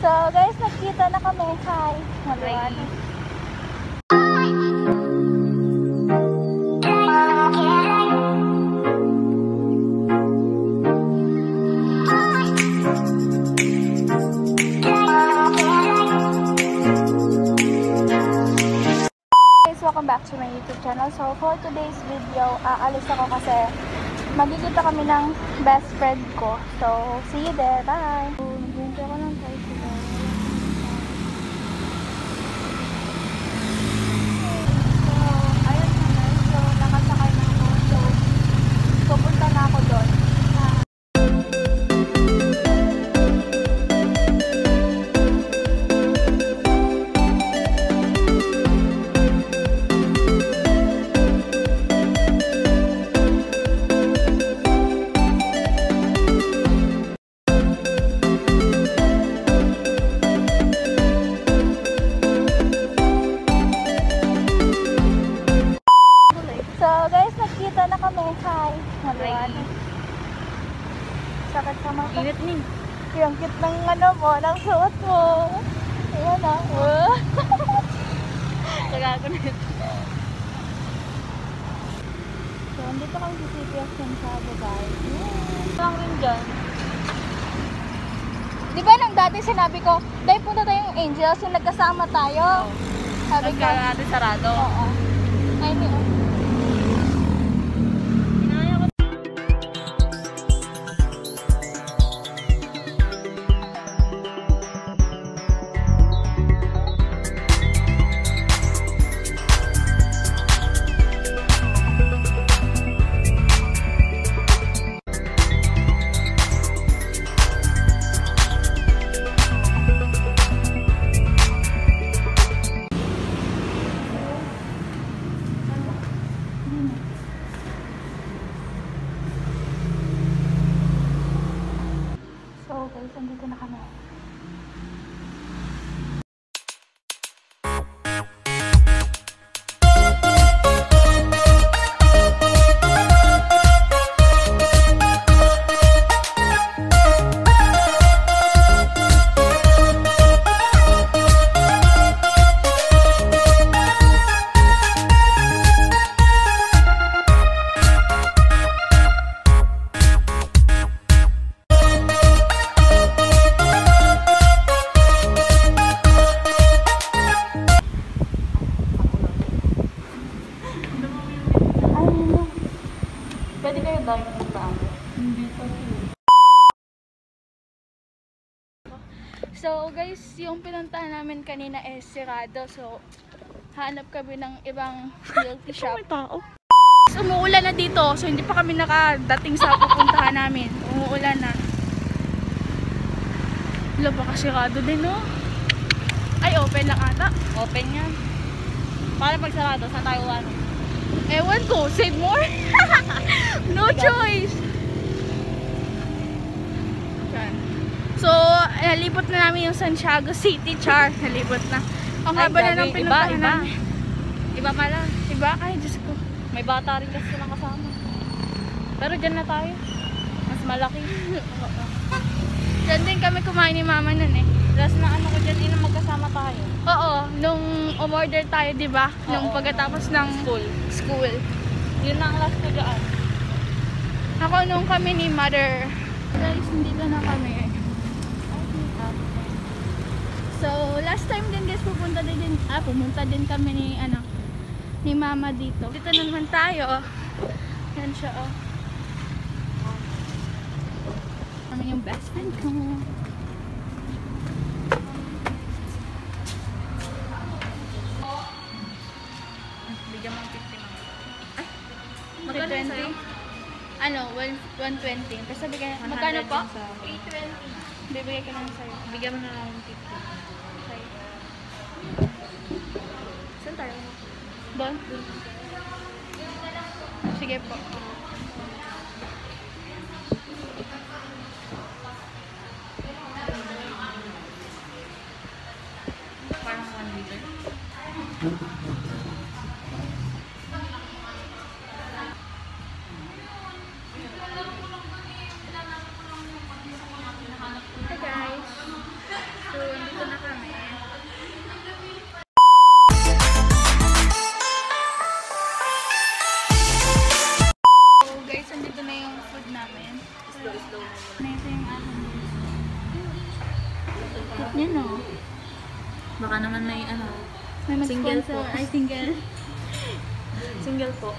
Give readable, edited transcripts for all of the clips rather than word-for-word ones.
So guys, nakita na kami. Hi. Hi. Welcome back to my YouTube channel. So for today's video, aalis ako kasi magkikita kami ng best friend ko. So see you there. Bye! Naghihintay ko ng tricycle. So ayun na. So nakasakay na ako. So pupunta na ako doon. Nakita na kami. Hi. Hi. Sakit sa mata. Init ni. Yung cute ng ano mo, ng suot mo. Ayan na. Tagago na ito. So, andito kami sa City of Santiagocity. Lang rin dyan. Di ba nang dati sinabi ko, dahil punta tayong Angels, yung nagkasama tayo. Sabi ko. Nagkala natin sarado. Oo. Ay, niyo. So guys, andito na kami. Pwede kayo dahil punta ako. Hindi pa. So guys, yung pinuntahan namin kanina is sirado. So hanap kami ng ibang milk shop. May tao. Umuulan na dito. So hindi pa kami nakadating sa pupuntahan namin. Umuulan na. Wala, baka sirado din, no? Ay, open lang ata. Open yan. Para pag sarado, saan tayo ano? Ewan ko, save more? No choice. Yan. So, nalipot na namin yung Santiagocity, char. Nalipot na. Ang haba na ng pinuntahan namin. Iba pala. Iba? Ay, Diyos ko. May bata rin kasi silang kasama. Pero dyan na tayo. Mas malaki. Diyan din kami kumain ni mama nun eh. Last na ano ko dyan, magkasama tayo. Oo, nung umorder tayo, di ba? Nung pagkatapos ng school. Yun na ang last ko dyan. Ako nung kami ni mother. Guys, nandito na kami. So, last time din guys, pumunta din kami ni mama dito. Dito na naman tayo. Yan siya, oh. Kami yung best friend ko. Bigyan mo 50 mga. Ay, Magkano sa'yo? Ano, 120. Tapos sabi ka, magkano po? 820. Bibigay ko lang sa'yo. Bigyan mo na lang 50. Sa'yo. Saan tayo? Doon? Sige po. Parang 1 liter. Hi guys. So, Yun o. Baka naman may ano. May Single mag-sponsor. po. Ay, single. Single po.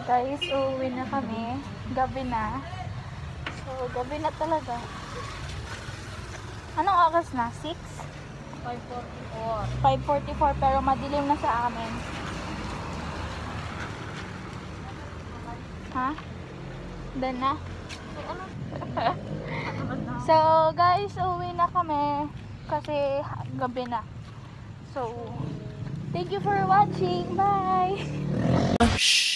Guys, uuwi na kami. Gabi na. So, gabi na talaga. Anong oras na? 6? 5:44. 5:44 pero madilim na sa amin. Ha? Done na? So, guys, uuwi na kami kasi gabi na. So, thank you for watching. Bye!